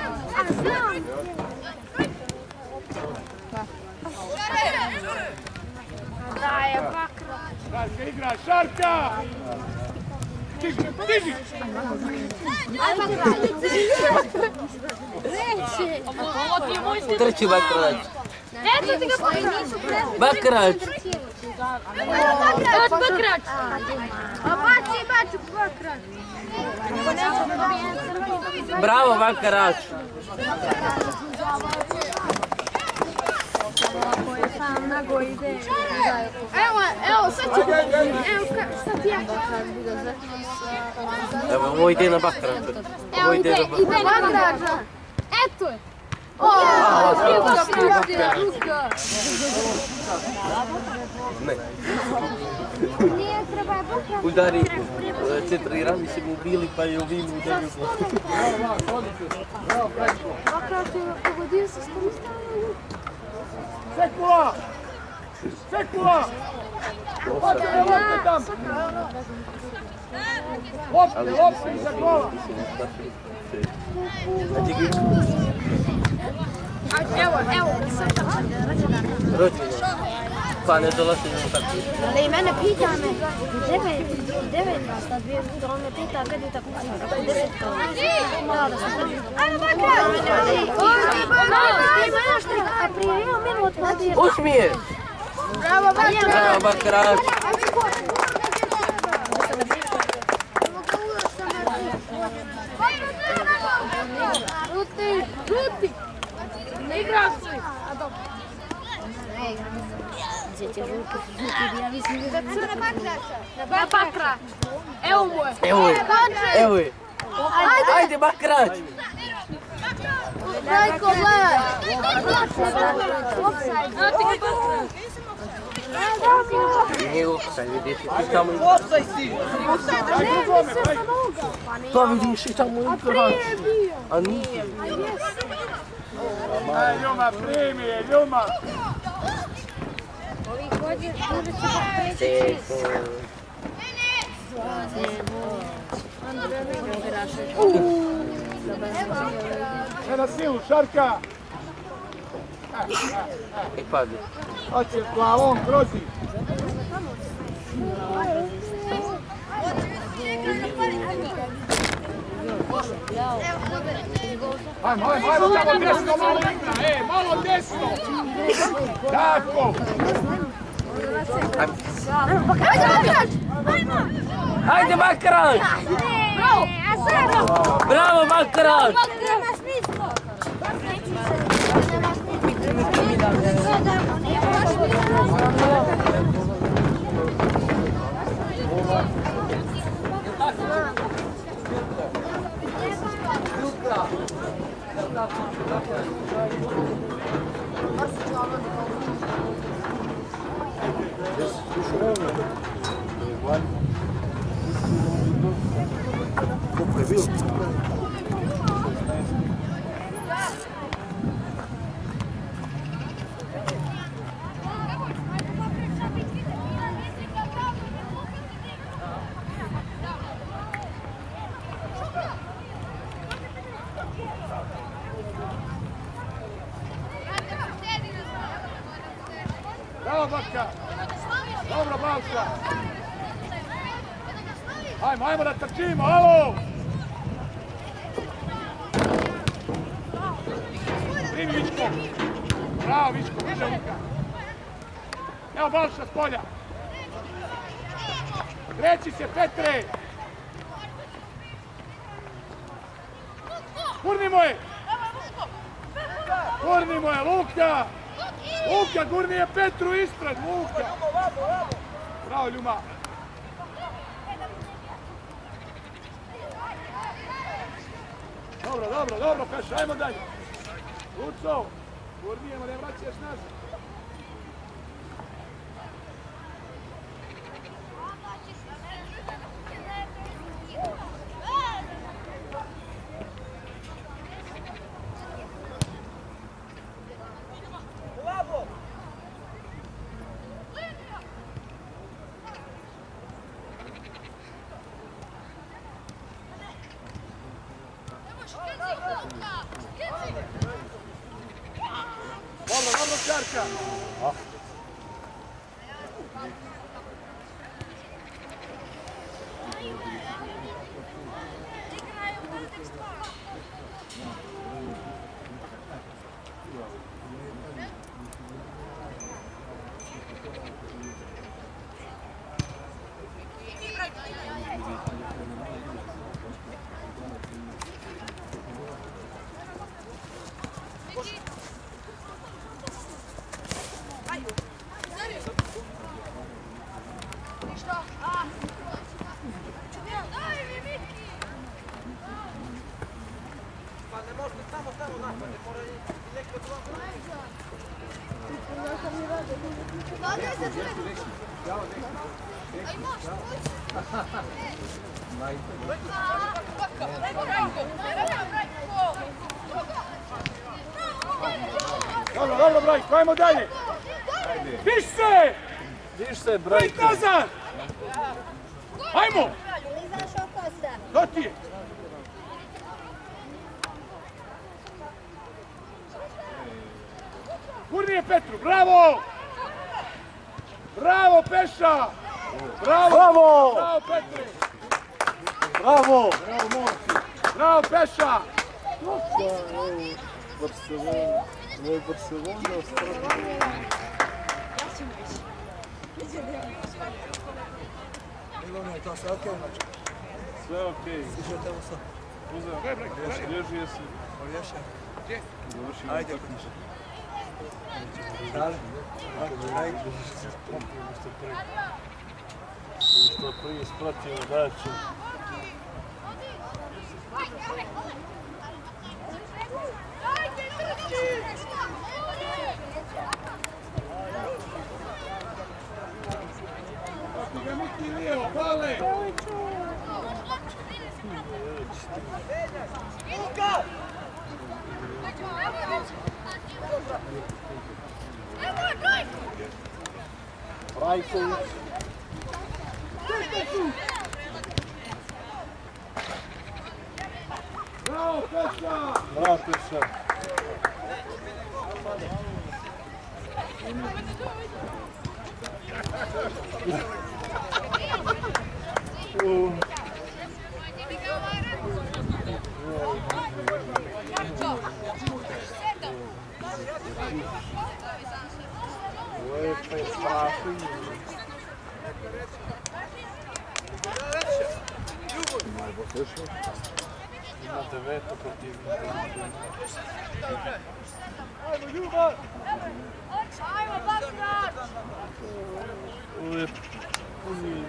S11: Daje Bakrač.
S3: Šarka igra, Šarka! Stiži, stiži!
S11: Aj Bakrač. Neće.
S6: Ovo ti je moj stil!
S7: Trči Bakrač.
S11: Eto ti ga Bakrač.
S7: Bakrač!
S6: Bač Bakrač!
S11: A baci, baci Bakrač.
S7: Bravo Bakrač!
S11: Evo, evo, sad ću... Evo, sad ja...
S7: Evo, ovo ide na Bakrač. Ovo ide na Bakrač.
S11: Ide Bakrač. Eto je. O, ruka.
S7: Ne.
S11: Nije, treba je Bakrač.
S7: Udari, centrirali se mu bili pa je ovim udario.
S11: Bakrač je pogodio se s tom stavljaju.
S3: Sekula! Sekula! Lopte, lopte tam! Lopte, lopte iza gola!
S11: Evo, evo, sad tako.
S7: Rođeno. Pa ne dolazi na tako.
S11: Ali i mene pita me, devet, devet vas na dvije bude, on me pita kad je tako kako devet kao. Ajmo Bakrač! Ima još tri, a prije ima minut vodi.
S7: Usmiješ!
S11: Bravo Bakrač!
S7: Bravo Bakrač!
S11: Ruti, ruti! Ne igraš se! A dobro. Ne igram se. Gdje će žuti, žuti, ja mislim da je crna Bakrača.
S6: Da Bakrač! Evo mu je!
S7: Evo je! Evo je! Ajde Bakrač!
S11: Brajko, gledaj!
S6: Evo ti ga Bakrač!
S7: Nije offside, vidiš i tamo igrač.
S3: Offside si!
S11: Ne, mislim sa noga.
S7: Pa vidiš i tamo igrač.
S11: Prije je bio.
S7: A nije.
S3: Aj, Ljuma, primi je, Ljuma!
S11: Ovih godina, možda će ga preći.
S3: Ne na silu, Šarka!
S1: I padi.
S3: Hoće s glavom, grozi! Ajmo, ajmo, ajmo tamo desno, malo igra, e, malo desno! Tako!
S1: Hajde Makaran! Bravo Makaran!
S3: Bravo, Bačka! Dobro, Balša! Ajmo, ajmo da trčimo, alo! Primi Vičko! Bravo, Vičko, bliže Luka! Evo Balša s polja! Kreći se, Petre! Gurnimo je! Gurnimo je, Luka! Luka, gurni je Petru ispred, Luka! Bravo, Ljuma! Dobro, dobro, dobro, Peša, ajmo dalje! Luco, gurnijemo, ne vraćaš nazad! Dobro, dobro, Čarka! Dobro, dobro, Brajko, ajmo dalje! Viš se!
S1: Viš se, Brajko!
S3: Brajk nazad! Ajmo! To ti je! Gurni je Petru, bravo! Bravo, Peša! Bravo!
S8: Bravo!
S3: Bravo, Petre!
S8: Bravo!
S3: Bravo, momci! Bravo, Peša!
S4: Barcelona, ovo je Barcelona ostvarila.
S9: Milano je to sve okej, mačka?
S8: Sve okej.
S9: Stiže tamo sa?
S8: Uzeo, rježio si.
S9: Orješa?
S3: Gdje?
S8: Završio.
S9: Ajde. Dale? Ajde.
S8: Što prije spratimo daće.
S3: Ga Miki lijevo, pale!
S8: Brajković. Bravo, Krša. Lepo je strašno. Ima deveto protivnika.
S3: Ajmo, Ljubav!
S11: Ajmo, Bakrat!
S8: Ovo je puni...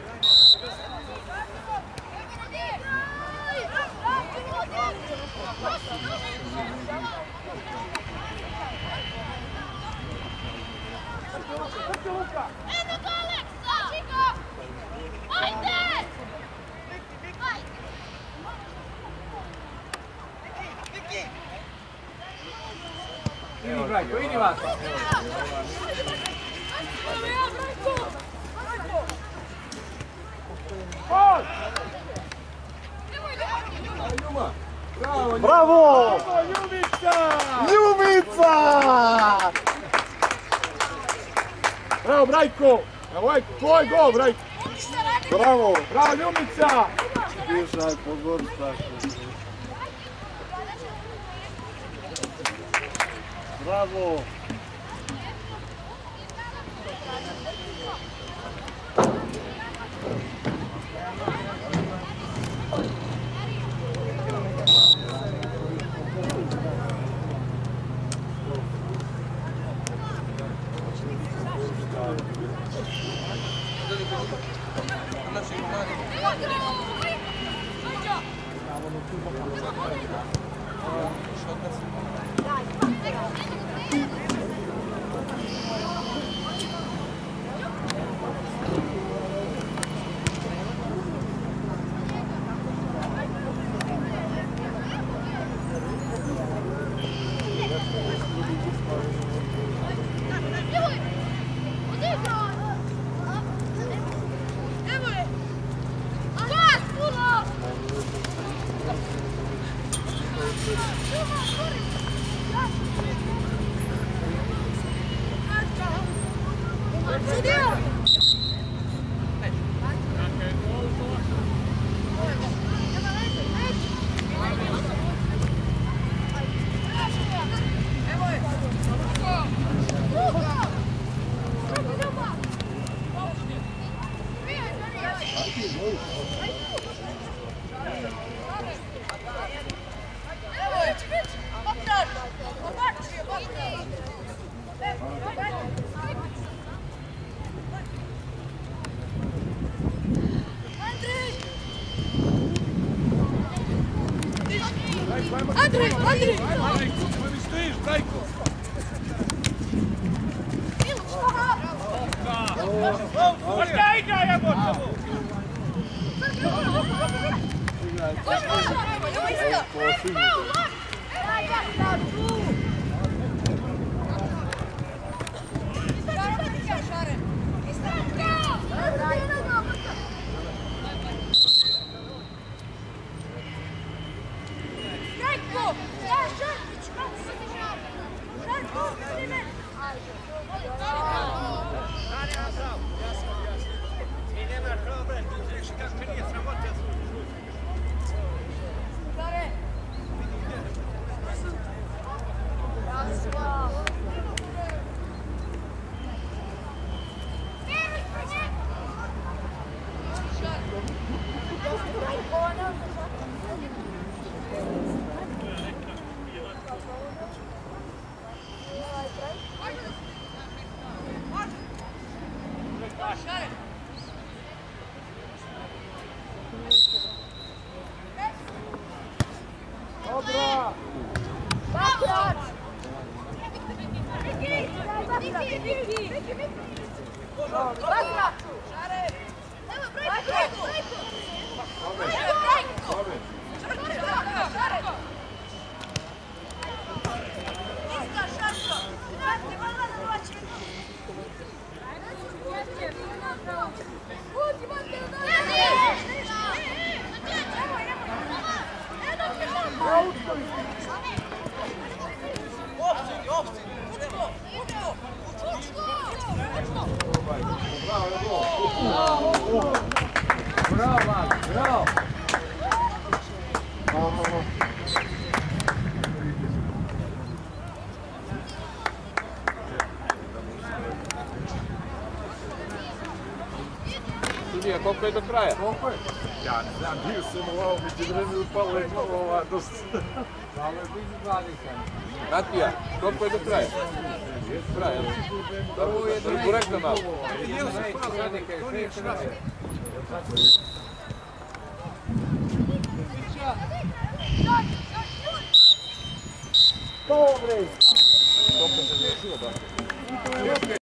S11: Eno ga, Aleksa! Čiko! Ajde!
S3: Idi, Brajko, idi vas!
S4: Bravo!
S3: Bravo, Ljubica!
S4: Ljubica!
S3: Bravo, Brajko! Evo je tvoj gol, Brajko!
S4: Bravo!
S3: Bravo, Ljubica!
S8: Bježaj po goru strašno. Bravo!
S11: Andrej, Andrej!
S3: Ajmo, mi stojiš, Brajko! Možda igra, jebote!
S11: Dobra! Bakrat! Bakrat! Evo, Brajko! Brajko! Brajko! Iska, Šarko! Vrati, malo da doći! Budi, budi, budi! Evo, evo! Evo, evo!
S1: Bravo, Marko, bravo!
S3: Sudija, koliko je do kraja?
S1: Koliko je?
S8: Ja ne znam, bio sam u ovom, među vremenu upalo je ova dosta.
S1: Malo je blizu dvadeset.
S3: Natija, koliko je do kraja? Kraj, jel?
S1: Ovo je
S3: Da li korektno malo?
S1: Dobre!
S3: Koliko se završilo, da?